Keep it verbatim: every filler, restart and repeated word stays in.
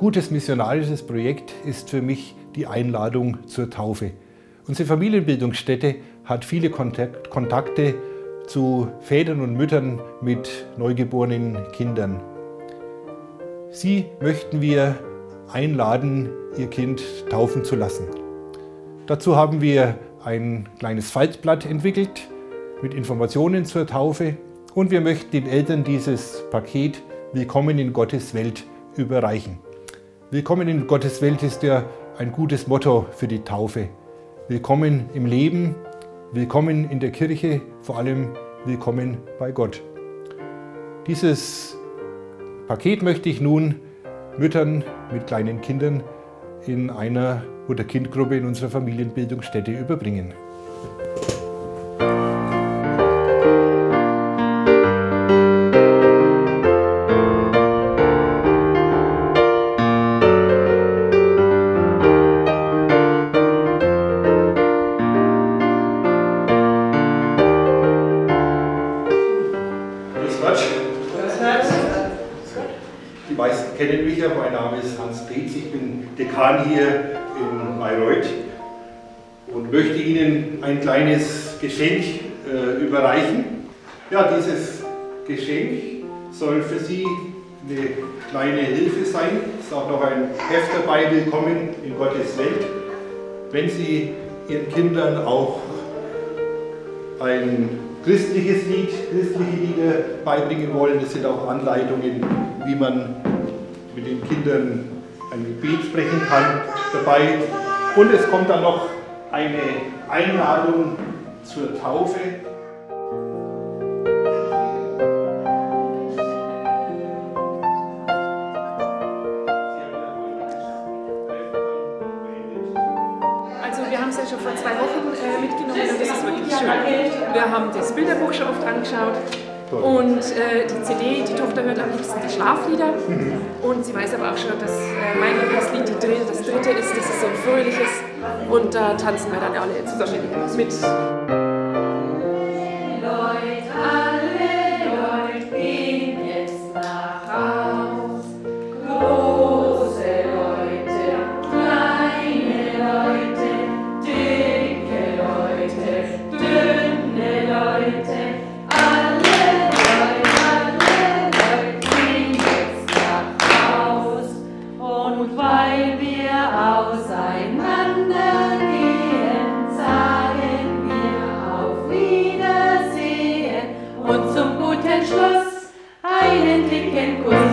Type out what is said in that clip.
gutes missionarisches Projekt ist für mich die Einladung zur Taufe. Unsere Familienbildungsstätte hat viele Kontakte zu Vätern und Müttern mit neugeborenen Kindern. Sie möchten wir einladen, ihr Kind taufen zu lassen. Dazu haben wir ein kleines Faltblatt entwickelt mit Informationen zur Taufe und wir möchten den Eltern dieses Paket Willkommen in Gottes Welt überreichen. Willkommen in Gottes Welt ist ja ein gutes Motto für die Taufe. Willkommen im Leben, willkommen in der Kirche, vor allem willkommen bei Gott. Dieses Paket möchte ich nun Müttern mit kleinen Kindern in einer Mutter-Kind-Gruppe in unserer Familienbildungsstätte überbringen. Die meisten kennen mich ja, mein Name ist Hans Peetz, ich bin Dekan hier in Bayreuth und möchte Ihnen ein kleines Geschenk äh, überreichen. Ja, dieses Geschenk soll für Sie eine kleine Hilfe sein. Es ist auch noch ein Heft dabei, Willkommen in Gottes Welt. Wenn Sie Ihren Kindern auch ein christliches Lied, christliche Lieder beibringen wollen, das sind auch Anleitungen, wie man mit den Kindern ein Gebet sprechen kann dabei. Und es kommt dann noch eine Einladung zur Taufe. Also wir haben es ja schon vor zwei Wochen äh, mitgenommen und das ist wirklich schön. Wir haben das Bilderbuch schon oft angeschaut. Und äh, die C D, die Tochter hört am liebsten die Schlaflieder. Mhm. Und sie weiß aber auch schon, dass äh, mein Lieblingslied die dritte, das dritte ist, das ist so ein fröhliches. Und da äh, tanzen wir dann alle zusammen mit. Leute, alle Leute gehen jetzt nach Haus. Große Leute, kleine Leute, dicke Leute, dünne Leute. Weil wir auseinander gehen, sagen wir auf Wiedersehen und zum guten Schluss einen dicken Kuss.